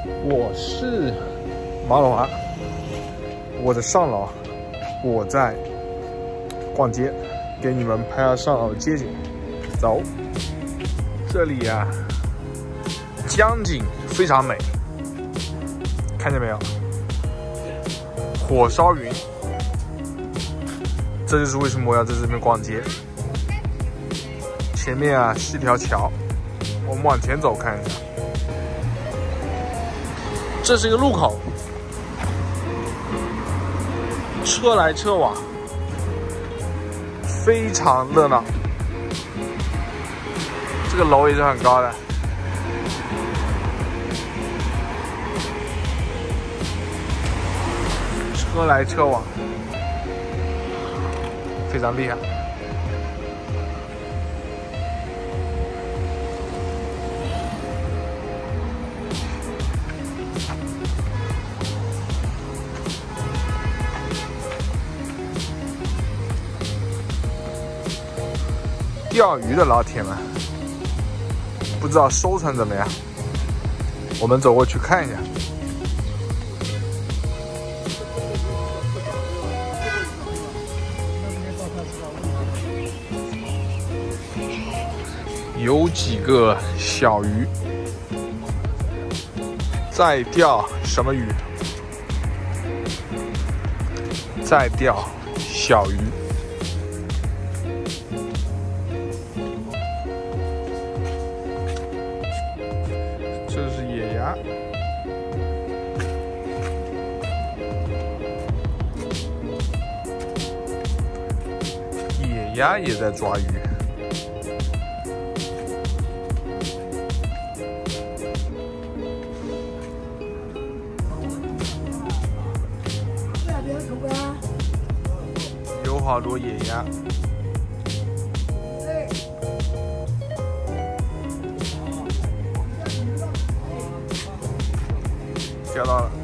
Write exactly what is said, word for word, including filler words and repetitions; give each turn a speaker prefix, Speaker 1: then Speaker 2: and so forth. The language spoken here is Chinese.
Speaker 1: 我是马龙啊，我在上楼，我在逛街，给你们拍下上楼街景。走，这里啊，江景非常美，看见没有？火烧云，这就是为什么我要在这边逛街。前面啊是一条桥，我们往前走看一下。这是一个路口，车来车往，非常热闹。这个楼也是很高的。车来车往，非常厉害。钓鱼的老铁们，不知道收成怎么样？我们走过去看一下。有几个小鱼，在钓什么鱼？在钓小鱼。这是野鸭，野鸭也在抓鱼。有好多野鸭。钓到了。